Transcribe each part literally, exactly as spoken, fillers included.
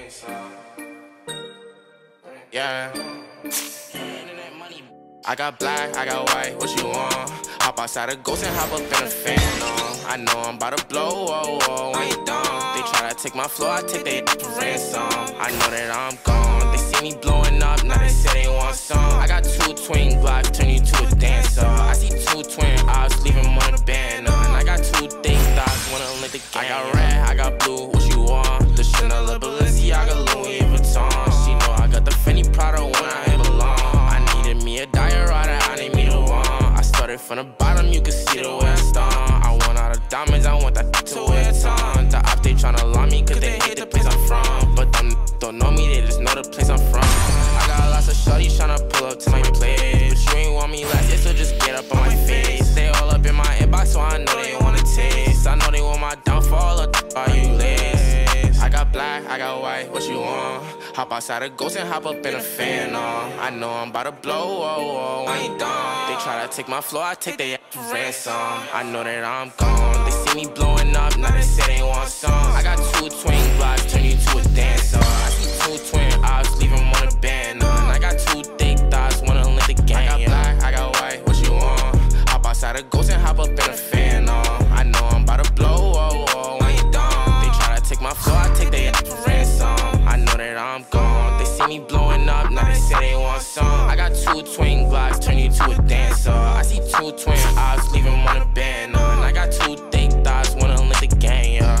Yeah. I got black, I got white, what you want? Hop outside a ghost and hop up in a Phantom. I know I'm about to blow, whoa, whoa, I ain't dumb. They try to take my flow, I take they for ransom. I know that I'm gone, they see me blowing up, now they say they want some. I got two twin blocks, turn you to a dancer. I see two twin eyes, leave them on the banner. And I got two thick thighs, wanna lick the game. I got red, I got blue, what you want? The Chanel, Balenciaga, Louis Vuitton. She know I got the Fendi Prada when I ain't belong. I needed me a diorata, I need me the one. I started from the bottom, you can see the way I stung. I want all the diamonds, I want that to wear a ton. The op, they tryna lie me cause they hate the place I'm from. But them don't know me, they just know the place I'm from. I got lots of shorties tryna pull up to my place, but you ain't want me last year, so just get up on my face. They all up in my inbox, so I know they wanna taste. I know they want my downfall, or are you lazy? I got black, I got white, what you want? Hop outside a ghost and hop up in a Phantom. I know I'm about to blow, whoa, whoa, I ain't dumb. They try to take my flow, I take they for ransom. I know that I'm gone, they see me blowing up, now they say they want some. I got two twin blocks, turn you to a dancer. I see two twin eyes, leave them on a banner. And I got two thick thighs, wanna lick the game. I got black, I got white, what you want? Hop outside a ghost and hop up in a Phantom. I know I'm about to blow, whoa, whoa, I ain't dumb. They try to take my flow, I take they for ransom. I know that I'm gone, they see me blowing up, now they say they want some. I got two twin blocks, turn you to a dancer. I see two twin eyes, leave them on a banner. And I got two thick thighs, wanna lick the game, yeah.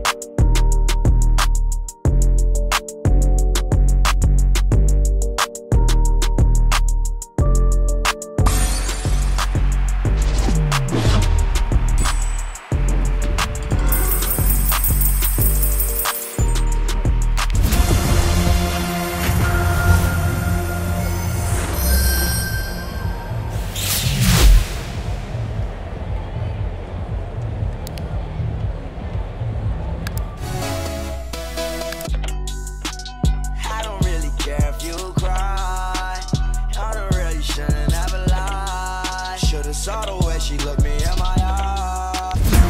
Saw the way she looked me in my eye.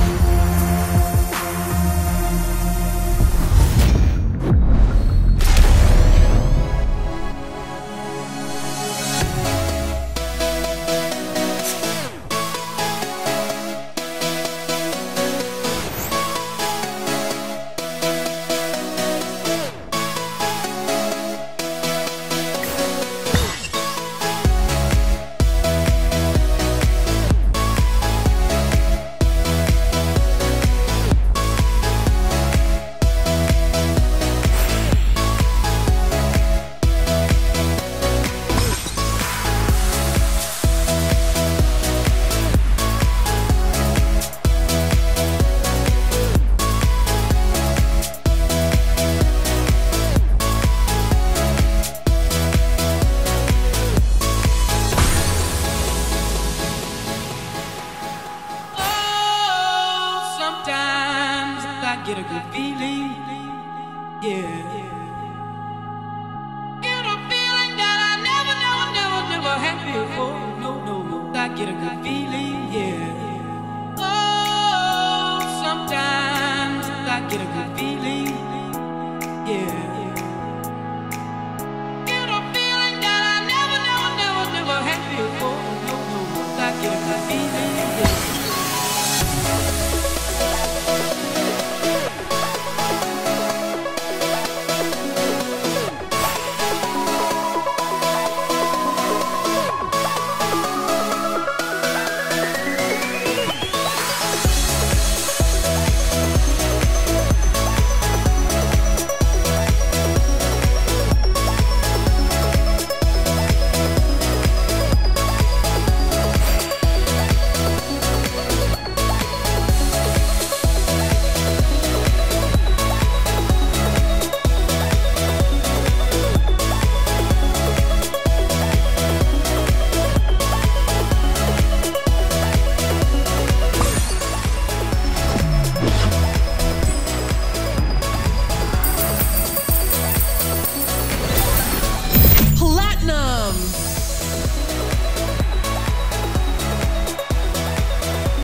Get a good feeling, yeah. Get a feeling that I never, never, never, never had before. No, no, no. I get a good feeling, yeah. Oh, sometimes I get a good feeling.